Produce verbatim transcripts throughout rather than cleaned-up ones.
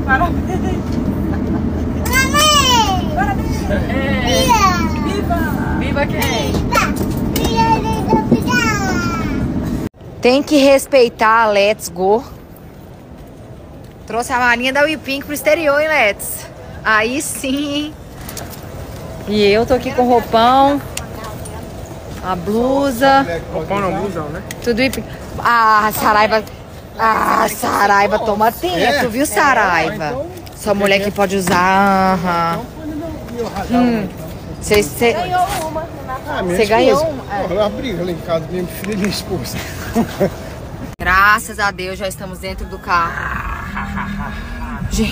Parabéns! Parabéns! É. Viva! Viva quem? Tem que respeitar a Let's Go. Trouxe a malinha da Wipink pro exterior, hein, Let's? Aí sim. E eu tô aqui com roupão. A blusa. Roupão não, blusão, né? Tudo Wipink. Ah, Saraiva. Ah, Saraiva toma tempo, viu, Saraiva? Sua mulher que pode usar. Aham. Você cê... Ganhou uma. Ah, minha Você ganhou esposa. um? É. Pô, ela briga lá em casa, minha filha e minha esposa. Graças a Deus já estamos dentro do carro. Gente,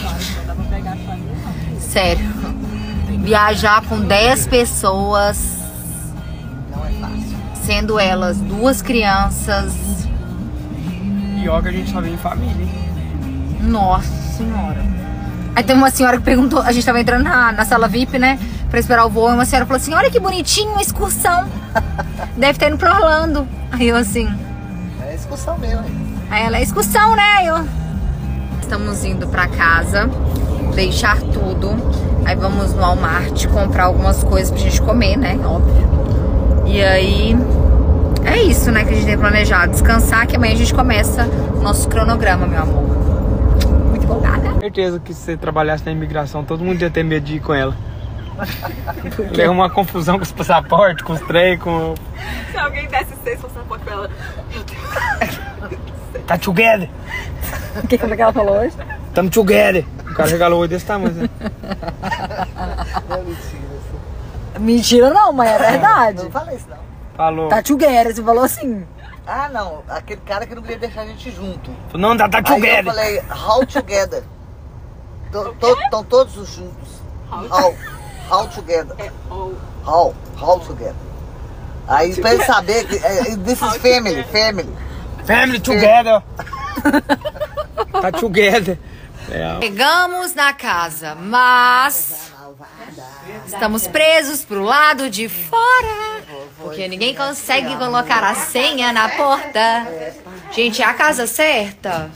sério, viajar com dez pessoas, Não é fácil. sendo elas duas crianças, E ó que a gente só vem em família, hein? nossa senhora. Aí tem uma senhora que perguntou, a gente tava entrando na, na sala V I P, né, pra esperar o voo, e uma senhora falou assim, olha que bonitinho, uma excursão. Deve estar indo pra Orlando. Aí eu assim... É excursão mesmo, hein? Aí ela é excursão, né? Eu... Estamos indo pra casa, deixar tudo. Aí vamos no Walmart comprar algumas coisas pra gente comer, né? Óbvio. E aí... É isso, né? Que a gente tem planejado. Descansar, que amanhã a gente começa o nosso cronograma, meu amor. Muito empolgada. Certeza que se você trabalhasse na imigração, todo mundo ia ter medo de ir com ela. É uma confusão com os passaportes, com os trem, com... Se alguém desse seis passaportes pra ela. Meu Deus. Tá together! O que, como é que ela falou hoje? Tamo together! O cara regalou oi desse tamanho, né? Não é mentira. Mentira não, mãe, é verdade. Não falei isso, não. Falou. Tá together, você falou assim. Ah, não. Aquele cara que não queria deixar a gente junto. Não, tá, tá Aí eu together! falei, how together. Estão todos os juntos. How, how together. É, ou. How, how together. Aí pra ele saber que é, this is family, family. Family together! Tá together! É. Chegamos na casa, mas estamos presos pro lado de fora, porque ninguém consegue colocar a senha na porta. Gente, é a casa certa?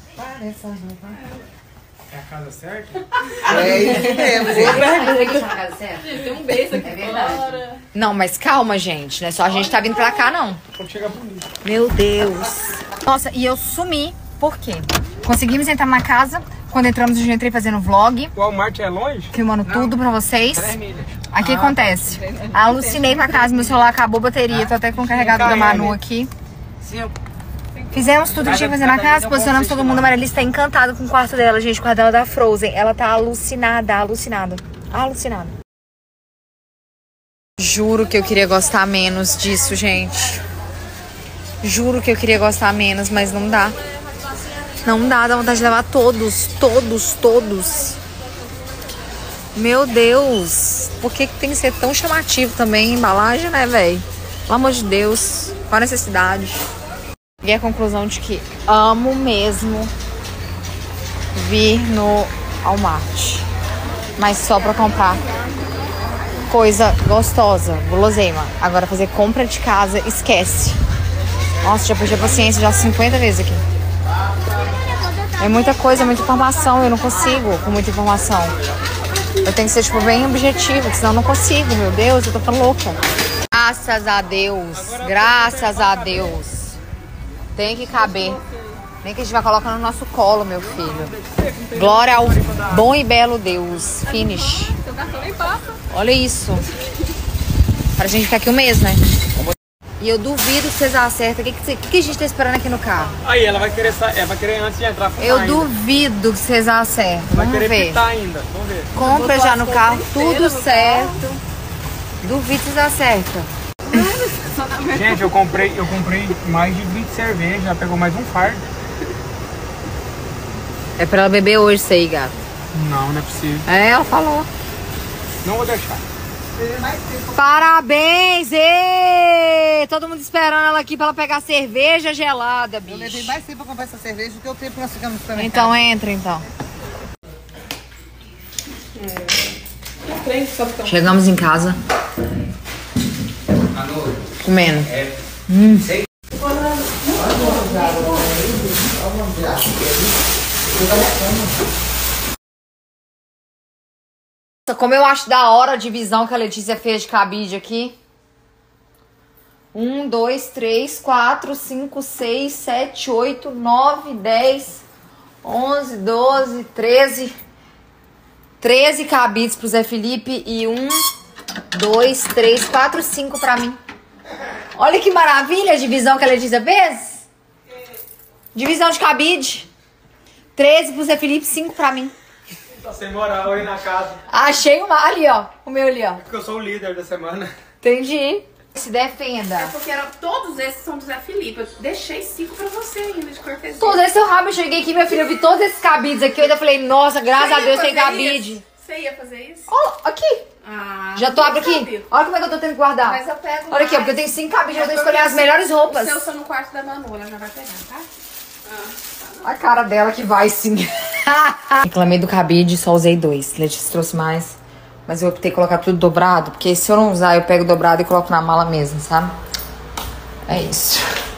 É a casa certa? É isso mesmo. Tem um beijo aqui fora. Não, mas calma, gente, não é só a gente tá vindo pra cá, não. Quando chegar bonito. Meu Deus. Nossa, e eu sumi, por quê? Conseguimos entrar na casa, quando entramos eu já entrei fazendo vlog, O Walmart é longe? filmando tudo pra vocês. três milhas. Aí o que acontece? Alucinei pra casa, meu celular acabou a bateria, tô até com o carregador da Manu aqui. Fizemos tudo que tinha que fazer na casa, posicionamos todo mundo. A Marilis está encantada com o quarto dela, gente, o quarto dela da Frozen. Ela tá alucinada, alucinada, alucinada. Juro que eu queria gostar menos disso, gente. Juro que eu queria gostar menos, mas não dá. Não dá, dá vontade de levar todos, todos, todos. Meu Deus. Por que que tem que ser tão chamativo também a embalagem, né, velho? Pelo amor de Deus. Qual a necessidade? Cheguei à conclusão de que amo mesmo vir no Walmart. Mas só pra comprar coisa gostosa, guloseima. Agora fazer compra de casa, esquece. Nossa, já perdi a paciência já cinquenta vezes aqui. É muita coisa, muita informação. Eu não consigo com muita informação. Eu tenho que ser, tipo, bem objetivo, senão eu não consigo, meu Deus, eu tô ficando louca. Graças a Deus, graças a Deus. Tem que caber. Nem que a gente vai colocar no nosso colo, meu filho. Glória ao bom e belo Deus. Finish. Seu cartão nem passa. Olha isso. Pra gente ficar aqui um mês, né? E eu duvido que vocês acertem. O que, que, que a gente tá esperando aqui no carro? Aí, ela vai querer, sa- ela vai querer antes de entrar fumar Eu ainda. duvido que vocês acertem. Vai Vamos querer ver. pitar ainda. Vamos ver. Compra já no carro, tudo certo. Duvido que vocês acertam. Gente, eu comprei, eu comprei mais de vinte cervejas, já pegou mais um fardo. É pra ela beber hoje isso aí, gato. Não, não é possível. É, ela falou. Não vou deixar. Parabéns! Ê! Todo mundo esperando ela aqui pra ela pegar cerveja gelada, bicho. Eu levei mais tempo pra comprar essa cerveja do que o tempo que nós ficamos no supermercado. Então entra, então. Chegamos em casa. Comendo. Hum. Como eu acho da hora a divisão que a Letícia fez de cabide aqui. Um, dois, três, quatro, cinco, seis, sete, oito, nove, dez, onze, doze, treze. treze cabides pro Zé Felipe e um, dois, três, quatro, cinco pra mim. Olha que maravilha a divisão que a Letícia fez. Divisão de cabide. treze pro Zé Felipe, cinco pra mim. Tá sem moral aí na casa. Achei uma ali, ó. O meu ali, ó. Porque eu sou o líder da semana. Entendi. Se defenda. É porque era, todos esses são do Zé Felipe. Eu deixei cinco pra você ainda, de cortesia. Todos esses seu rabo, eu cheguei aqui, minha filha, eu vi todos esses cabides aqui. Eu ainda falei, nossa, graças Você a ia Deus tem fazer cabide. isso? Você ia fazer isso? Ó, aqui. Ah, Já tô não abre aqui. sabia. Olha como é que eu tô tendo que guardar. Mas eu pego Olha aqui, ó, mais. porque eu tenho cinco cabides, eu É tenho que escolher porque as melhores roupas. O seu são no quarto da Manu, ela já vai pegar, tá? A cara dela que vai sim. Reclamei do cabide, só usei dois. Letícia trouxe mais. Mas eu optei colocar tudo dobrado, porque se eu não usar, eu pego dobrado e coloco na mala mesmo, sabe? É isso.